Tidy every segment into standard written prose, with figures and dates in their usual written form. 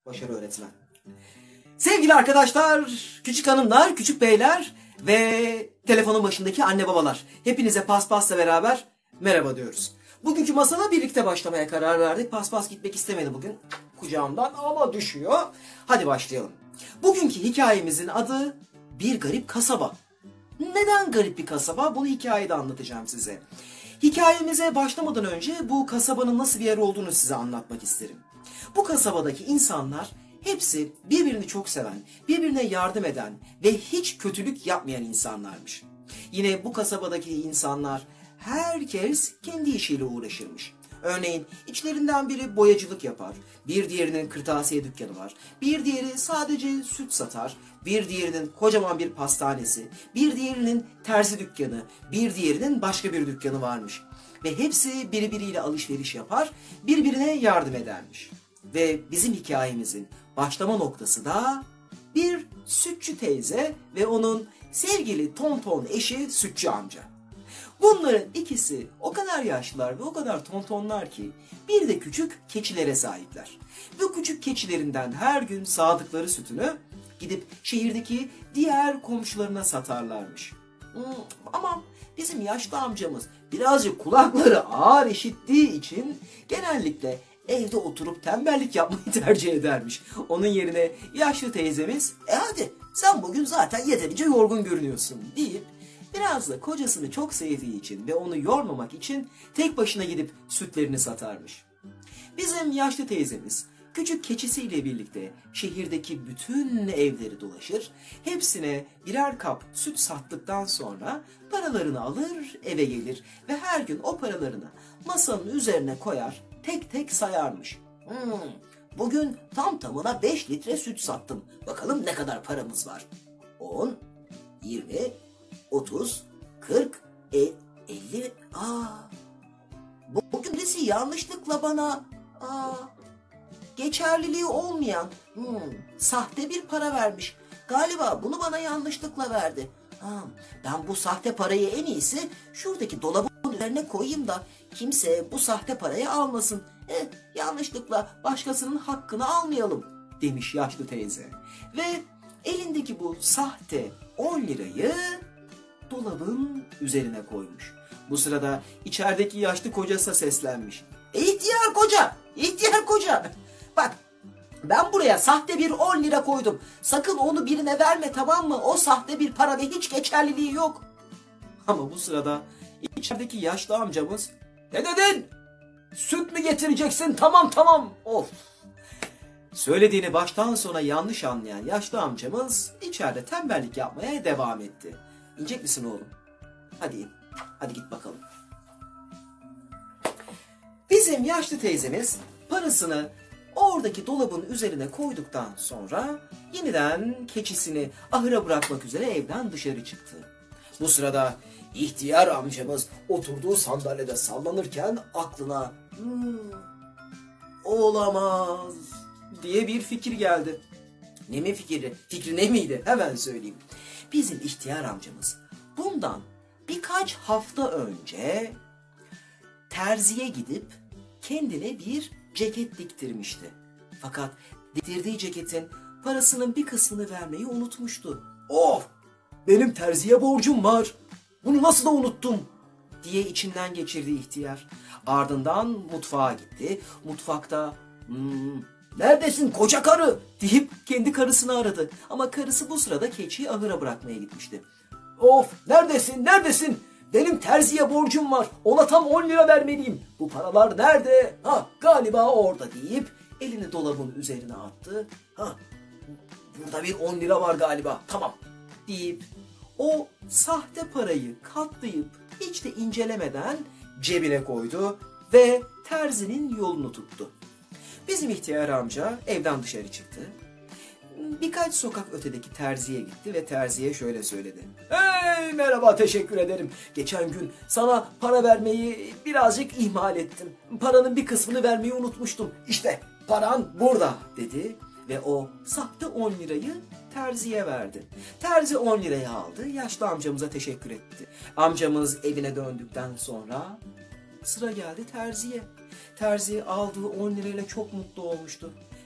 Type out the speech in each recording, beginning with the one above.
Başarı öğretmen. Sevgili arkadaşlar, küçük hanımlar, küçük beyler ve telefonun başındaki anne babalar. Hepinize Paspas'la beraber merhaba diyoruz. Bugünkü masala birlikte başlamaya karar verdik. Paspas gitmek istemedi bugün kucağımdan ama düşüyor. Hadi başlayalım. Bugünkü hikayemizin adı Bir Garip Kasaba. Neden garip bir kasaba? Bunu hikayede anlatacağım size. Hikayemize başlamadan önce bu kasabanın nasıl bir yer olduğunu size anlatmak isterim. Bu kasabadaki insanlar hepsi birbirini çok seven, birbirine yardım eden ve hiç kötülük yapmayan insanlarmış. Yine bu kasabadaki insanlar herkes kendi işiyle uğraşırmış. Örneğin içlerinden biri boyacılık yapar, bir diğerinin kırtasiye dükkanı var, bir diğeri sadece süt satar, bir diğerinin kocaman bir pastanesi, bir diğerinin terzi dükkanı, bir diğerinin başka bir dükkanı varmış. Ve hepsi birbiriyle alışveriş yapar, birbirine yardım edermiş. Ve bizim hikayemizin başlama noktası da bir sütçü teyze ve onun sevgili tonton eşi sütçü amca. Bunların ikisi o kadar yaşlılar ve o kadar tontonlar ki bir de küçük keçilere sahipler. Bu küçük keçilerinden her gün sağdıkları sütünü gidip şehirdeki diğer komşularına satarlarmış. Ama bizim yaşlı amcamız birazcık kulakları ağır işittiği için genellikle evde oturup tembellik yapmayı tercih edermiş. Onun yerine yaşlı teyzemiz hadi sen bugün zaten yeterince yorgun görünüyorsun deyip biraz da kocasını çok sevdiği için ve onu yormamak için tek başına gidip sütlerini satarmış. Bizim yaşlı teyzemiz küçük keçisiyle birlikte şehirdeki bütün evleri dolaşır, hepsine birer kap süt sattıktan sonra paralarını alır eve gelir ve her gün o paralarını masanın üzerine koyar, tek tek sayarmış. Bugün tam tamına 5 litre süt sattım. Bakalım ne kadar paramız var? 10, 20, 30, 40, 50. Bugün birisi yanlışlıkla bana geçerliliği olmayan sahte bir para vermiş. Galiba bunu bana yanlışlıkla verdi. Ben bu sahte parayı en iyisi şuradaki dolabın üzerine koyayım da kimse bu sahte parayı almasın. Yanlışlıkla başkasının hakkını almayalım demiş yaşlı teyze. Ve elindeki bu sahte 10 lirayı dolabın üzerine koymuş. Bu sırada içerideki yaşlı kocası seslenmiş. İhtiyar koca, ihtiyar koca. Bak ben buraya sahte bir 10 lira koydum. Sakın onu birine verme, tamam mı? O sahte bir para ve hiç geçerliliği yok. Ama bu sırada içerideki yaşlı amcamız ne dedin? Süt mü getireceksin? Tamam. Of. Söylediğini baştan sona yanlış anlayan yaşlı amcamız içeride tembellik yapmaya devam etti. İnecek misin oğlum? Hadi git bakalım. Bizim yaşlı teyzemiz parasını oradaki dolabın üzerine koyduktan sonra yeniden keçisini ahıra bırakmak üzere evden dışarı çıktı. Bu sırada ihtiyar amcamız oturduğu sandalyede sallanırken aklına olamaz diye bir fikir geldi. Ne mi fikri? Fikri ne miydi? Hemen söyleyeyim. Bizim ihtiyar amcamız bundan birkaç hafta önce terziye gidip kendine bir ceket diktirmişti. Fakat diktirdiği ceketin parasının bir kısmını vermeyi unutmuştu. Of! Benim terziye borcum var. Bunu nasıl da unuttum diye içinden geçirdi ihtiyar. Ardından mutfağa gitti. Mutfakta neredesin koca karı deyip kendi karısını aradı. Ama karısı bu sırada keçiyi ahıra bırakmaya gitmişti. Of! Neredesin? Benim terziye borcum var. Ona tam 10 lira vermeliyim. Bu paralar nerede? Galiba orada deyip elini dolabın üzerine attı. Burada bir 10 lira var galiba. Tamam deyip o sahte parayı katlayıp hiç de incelemeden cebine koydu ve terzinin yolunu tuttu. Bizim ihtiyar amca evden dışarı çıktı. Birkaç sokak ötedeki terziye gitti ve terziye şöyle söyledi. Hey merhaba, teşekkür ederim. Geçen gün sana para vermeyi birazcık ihmal ettim. Paranın bir kısmını vermeyi unutmuştum. İşte paran burada dedi ve o sahte 10 lirayı terziye verdi. Terzi 10 lirayı aldı, yaşlı amcamıza teşekkür etti. Amcamız evine döndükten sonra sıra geldi terziye. Terzi aldığı 10 lirayla çok mutlu olmuştu.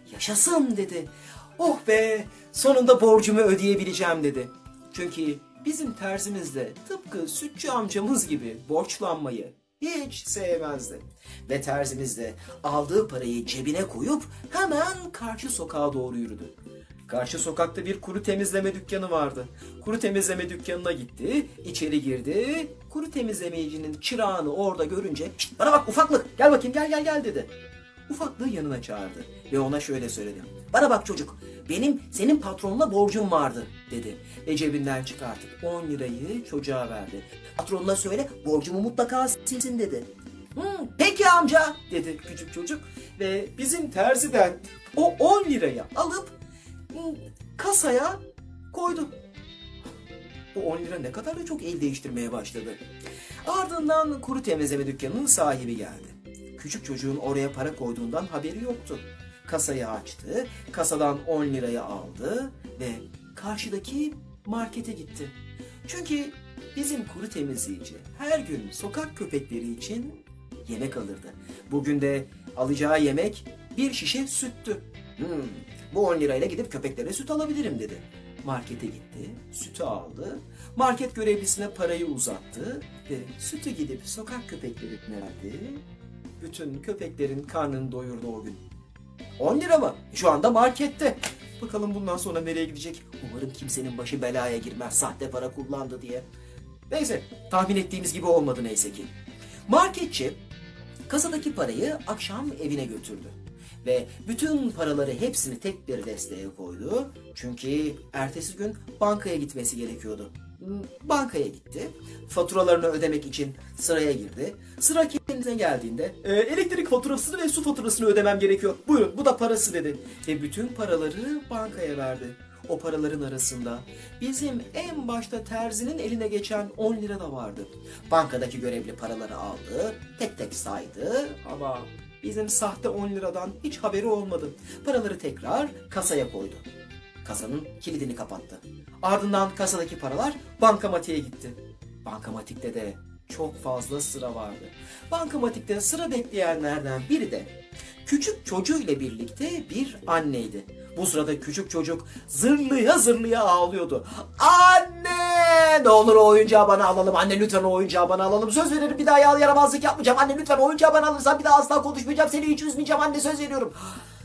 Yaşasın dedi. Oh be, sonunda borcumu ödeyebileceğim dedi. Çünkü bizim terzimiz de tıpkı sütçü amcamız gibi borçlanmayı hiç sevmezdi. Ve terzimiz de aldığı parayı cebine koyup hemen karşı sokağa doğru yürüdü. Karşı sokakta bir kuru temizleme dükkanı vardı. Kuru temizleme dükkanına gitti, içeri girdi. Kuru temizlemecinin çırağını orada görünce bana bak ufaklık, gel bakayım, gel dedi. Ufaklığı yanına çağırdı ve ona şöyle söyledi. Bana bak çocuk, benim senin patronuna borcum vardı dedi. Ve cebinden çıkartıp 10 lirayı çocuğa verdi. Patronuna söyle, borcumu mutlaka silsin dedi. Peki amca dedi küçük çocuk ve bizim terziden o 10 lirayı alıp kasaya koydu. Bu 10 lira ne kadar da çok el değiştirmeye başladı. Ardından kuru temizleme dükkanının sahibi geldi. Küçük çocuğun oraya para koyduğundan haberi yoktu. Kasayı açtı, kasadan 10 lirayı aldı ve karşıdaki markete gitti. Çünkü bizim kuru temizleyici her gün sokak köpekleri için yemek alırdı. Bugün de alacağı yemek bir şişe süttü. Bu 10 lirayla gidip köpeklere süt alabilirim dedi. Markete gitti, sütü aldı, market görevlisine parayı uzattı ve sütü gidip sokak köpeklerine verdi. Bütün köpeklerin karnını doyurdu o gün. 10 lira mı? Şu anda markette. Bakalım bundan sonra nereye gidecek? Umarım kimsenin başı belaya girmez sahte para kullandı diye. Neyse, tahmin ettiğimiz gibi olmadı neyse ki. Marketçi kasadaki parayı akşam evine götürdü. Ve bütün paraları hepsini tek bir desteğe koydu. Çünkü ertesi gün bankaya gitmesi gerekiyordu. Bankaya gitti. Faturalarını ödemek için sıraya girdi. Sıra kendisine geldiğinde elektrik faturasını ve su faturasını ödemem gerekiyor. Buyurun, bu da parası dedi. Ve bütün paraları bankaya verdi. O paraların arasında bizim en başta terzinin eline geçen 10 lira da vardı. Bankadaki görevli paraları aldı, tek tek saydı ama bizim sahte 10 liradan hiç haberi olmadı. Paraları tekrar kasaya koydu. Kasanın kilidini kapattı. Ardından kasadaki paralar bankamatiğe gitti. Bankamatikte de çok fazla sıra vardı. Bankamatikte sıra bekleyenlerden biri de küçük çocuğuyla birlikte bir anneydi. Bu sırada küçük çocuk zırlaya ağlıyordu. Anne! Ne olur o oyuncağı bana alalım. Anne lütfen o oyuncağı bana alalım. Söz veririm bir daha yaramazlık yapmayacağım. Anne lütfen o oyuncağı bana alırsan bir daha asla konuşmayacağım. Seni hiç üzmeyeceğim anne, söz veriyorum.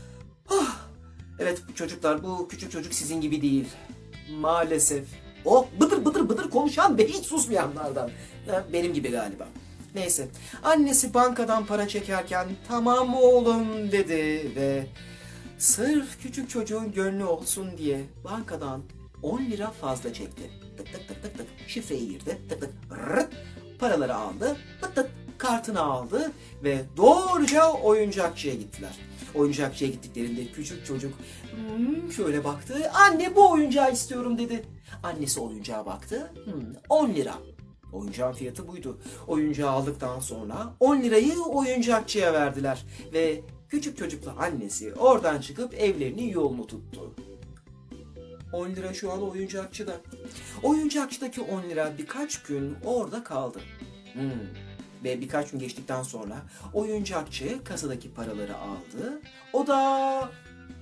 Evet çocuklar, bu küçük çocuk sizin gibi değil. Maalesef. O bıdır konuşan ve hiç susmayanlardan. Benim gibi galiba. Neyse. Annesi bankadan para çekerken tamam oğlum dedi ve sırf küçük çocuğun gönlü olsun diye bankadan 10 lira fazla çekti. Tık tık tık tık tık. Şifreyi girdi. Tık tık. Rırt. Paraları aldı. Tık tık. Kartını aldı ve doğruca oyuncakçıya gittiler. Oyuncakçıya gittiklerinde küçük çocuk şöyle baktı. Anne bu oyuncağı istiyorum dedi. Annesi oyuncağa baktı. 10 lira. Oyuncağın fiyatı buydu. Oyuncağı aldıktan sonra 10 lirayı oyuncakçıya verdiler. Ve küçük çocukla annesi oradan çıkıp evlerinin yolunu tuttu. 10 lira şu an oyuncakçıda. Oyuncakçıdaki 10 lira birkaç gün orada kaldı. Ve birkaç gün geçtikten sonra oyuncakçı kasadaki paraları aldı. O da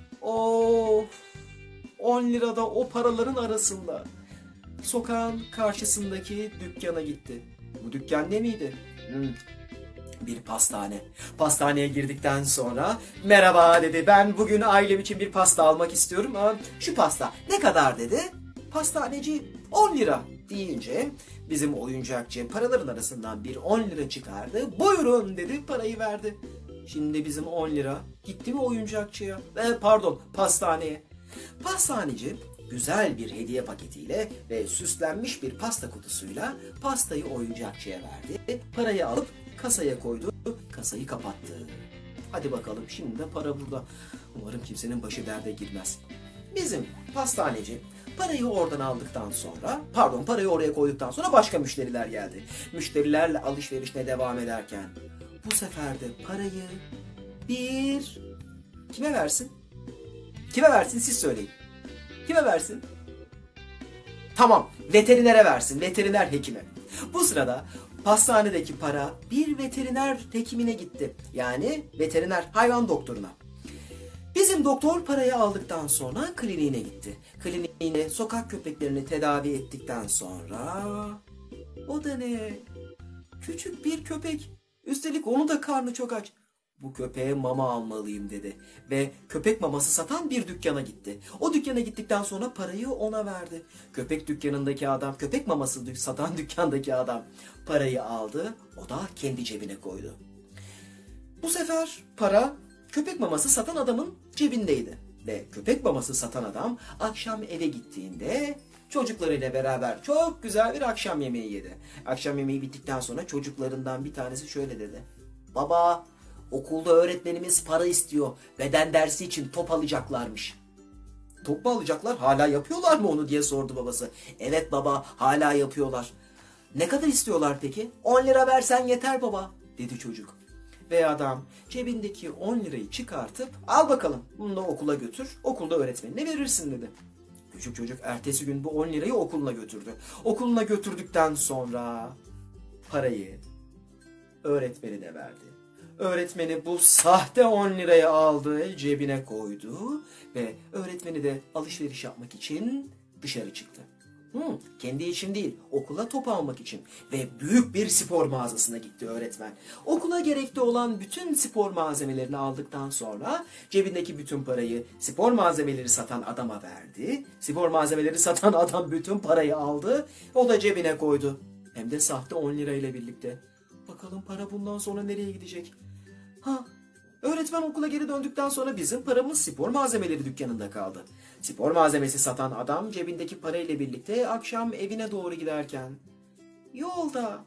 10 lirada o paraların arasında sokağın karşısındaki dükkana gitti. Bu dükkan ne miydi? Bir pastane. Pastaneye girdikten sonra merhaba dedi, ben bugün ailem için bir pasta almak istiyorum. Şu pasta ne kadar dedi. Pastaneci 10 lira deyince bizim oyuncakçı paraların arasından bir 10 lira çıkardı. Buyurun dedi, parayı verdi. Şimdi bizim 10 lira gitti mi oyuncakçıya? Pastaneye. Pastaneci güzel bir hediye paketiyle ve süslenmiş bir pasta kutusuyla pastayı oyuncakçıya verdi. Parayı alıp kasaya koydu. Kasayı kapattı. Hadi bakalım, şimdi de para burada. Umarım kimsenin başı derde girmez. Bizim pastaneci parayı oradan aldıktan sonra, parayı oraya koyduktan sonra başka müşteriler geldi. Müşterilerle alışverişine devam ederken bu sefer de parayı kime versin? Kime versin siz söyleyin. Kime versin? Tamam, veterinere versin. Veteriner hekime. Bu sırada pastanedeki para bir veteriner hekimine gitti. Yani veteriner hayvan doktoruna. Bizim doktor parayı aldıktan sonra kliniğine gitti. Kliniğine sokak köpeklerini tedavi ettikten sonra... O da ne? Küçük bir köpek. Üstelik onu da karnı çok aç. Bu köpeğe mama almalıyım dedi. Ve köpek maması satan bir dükkana gitti. O dükkana gittikten sonra parayı ona verdi. Köpek dükkanındaki adam, köpek maması satan dükkandaki adam parayı aldı. O da kendi cebine koydu. Bu sefer para köpek maması satan adamın cebindeydi. Ve köpek maması satan adam akşam eve gittiğinde çocuklarıyla beraber çok güzel bir akşam yemeği yedi. Akşam yemeği bittikten sonra çocuklarından bir tanesi şöyle dedi. Baba, okulda öğretmenimiz para istiyor. Beden dersi için top alacaklarmış. Top mu alacaklar? Hala yapıyorlar mı onu diye sordu babası. Evet baba, hala yapıyorlar. Ne kadar istiyorlar peki? 10 lira versen yeter baba, dedi çocuk. Ve adam cebindeki 10 lirayı çıkartıp al bakalım bunu da okula götür, okulda öğretmenine verirsin dedi. Küçük çocuk ertesi gün bu 10 lirayı okuluna götürdü. Okuluna götürdükten sonra parayı öğretmenine verdi. Öğretmeni bu sahte 10 lirayı aldı, cebine koydu ve öğretmeni de alışveriş yapmak için dışarı çıktı. Kendi için değil, okula top almak için ve büyük bir spor mağazasına gitti öğretmen. Okula gerekli olan bütün spor malzemelerini aldıktan sonra cebindeki bütün parayı spor malzemeleri satan adama verdi. Spor malzemeleri satan adam bütün parayı aldı, o da cebine koydu. Hem de sahte 10 lirayla birlikte. Bakalım para bundan sonra nereye gidecek? Öğretmen okula geri döndükten sonra bizim paramız spor malzemeleri dükkanında kaldı. Spor malzemesi satan adam cebindeki parayla birlikte akşam evine doğru giderken yolda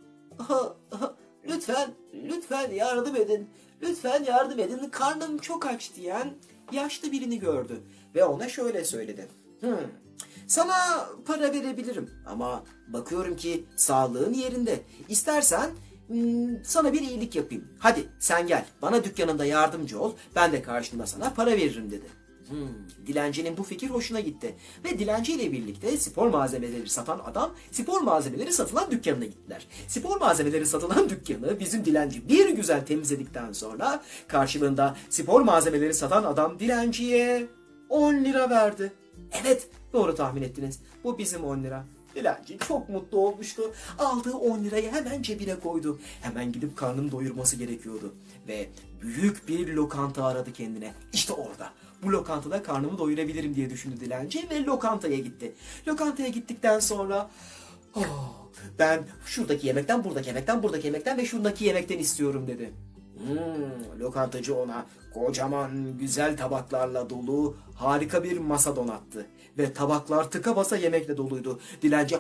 lütfen yardım edin, lütfen yardım edin, karnım çok aç diyen yaşlı birini gördü ve ona şöyle söyledi. Sana para verebilirim ama bakıyorum ki sağlığın yerinde. İstersen sana bir iyilik yapayım. Hadi sen gel, bana dükkanında yardımcı ol, ben de karşılığında sana para veririm dedi. Dilencinin bu fikir hoşuna gitti. Ve dilenciyle birlikte spor malzemeleri satan adam spor malzemeleri satılan dükkanına gittiler. Spor malzemeleri satılan dükkanı bizim dilenci bir güzel temizledikten sonra karşılığında spor malzemeleri satan adam dilenciye 10 lira verdi. Evet, doğru tahmin ettiniz. Bu bizim 10 lira. Dilenci çok mutlu olmuştu. Aldığı 10 lirayı hemen cebine koydu. Hemen gidip karnını doyurması gerekiyordu. Ve büyük bir lokanta aradı kendine. İşte orada. Bu lokantada karnımı doyurabilirim diye düşündü dilenci ve lokantaya gitti. Lokantaya gittikten sonra ben şuradaki yemekten, buradaki yemekten, buradaki yemekten ve şuradaki yemekten istiyorum dedi. Lokantacı ona kocaman güzel tabaklarla dolu harika bir masa donattı. Ve tabaklar tıka basa yemekle doluydu. Dilenci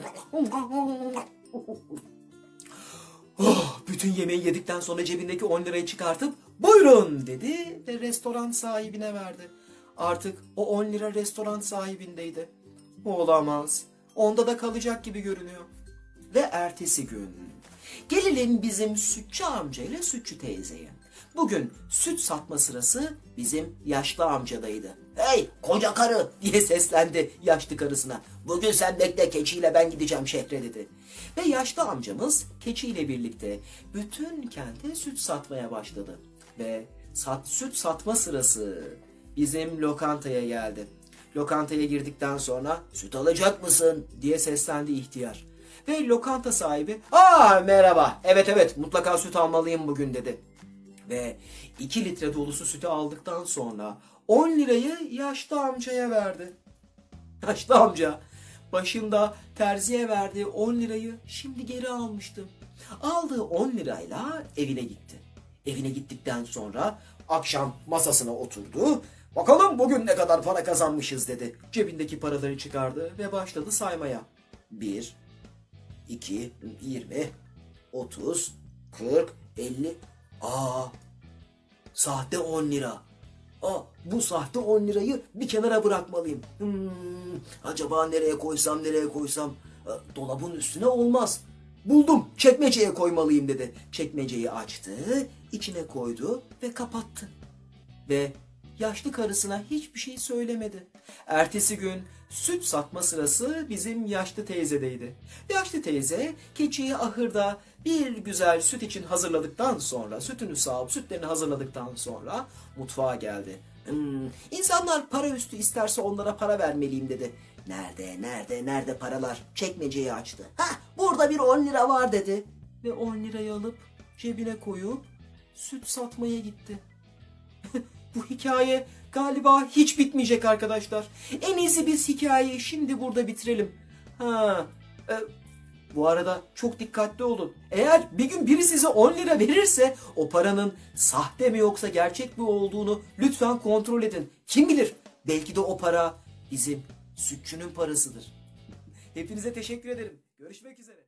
bütün yemeği yedikten sonra cebindeki 10 lirayı çıkartıp buyurun dedi ve restoran sahibine verdi. Artık o 10 lira restoran sahibindeydi. Olamaz. Onda da kalacak gibi görünüyor. Ve ertesi gün gelelim bizim sütçü amca ile sütçü teyzeye. Bugün süt satma sırası bizim yaşlı amcadaydı. Hey koca karı diye seslendi yaşlı karısına. Bugün sen bekle, keçiyle ben gideceğim şehre dedi. Ve yaşlı amcamız keçiyle birlikte bütün kente süt satmaya başladı. Ve süt satma sırası bizim lokantaya geldi. Lokantaya girdikten sonra süt alacak mısın diye seslendi ihtiyar. Ve lokanta sahibi merhaba, evet mutlaka süt almalıyım bugün dedi. Ve 2 litre dolusu sütü aldıktan sonra 10 lirayı yaşlı amcaya verdi. Yaşlı amca başında terziye verdiği 10 lirayı şimdi geri almıştı. Aldığı 10 lirayla evine gitti. Evine gittikten sonra akşam masasına oturdu. Bakalım bugün ne kadar para kazanmışız dedi. Cebindeki paraları çıkardı ve başladı saymaya. 1, 2, 20, 30, 40, 50... Sahte 10 lira. Bu sahte 10 lirayı bir kenara bırakmalıyım. Acaba nereye koysam? Dolabın üstüne olmaz. Buldum, çekmeceye koymalıyım dedi. Çekmeceyi açtı, içine koydu ve kapattı. Ve yaşlı karısına hiçbir şey söylemedi. Ertesi gün süt satma sırası bizim yaşlı teyzedeydi. Yaşlı teyze keçiyi ahırda bir güzel süt için hazırladıktan sonra, sütünü sağıp sütlerini hazırladıktan sonra mutfağa geldi. İnsanlar para üstü isterse onlara para vermeliyim dedi. Nerede paralar? Çekmeceyi açtı. Burada bir 10 lira var dedi. Ve 10 lirayı alıp cebine koyup süt satmaya gitti. Bu hikaye galiba hiç bitmeyecek arkadaşlar. En iyisi biz hikayeyi şimdi burada bitirelim. Bu arada çok dikkatli olun. Eğer bir gün biri size 10 lira verirse o paranın sahte mi yoksa gerçek mi olduğunu lütfen kontrol edin. Kim bilir? Belki de o para bizim sütçünün parasıdır. Hepinize teşekkür ederim. Görüşmek üzere.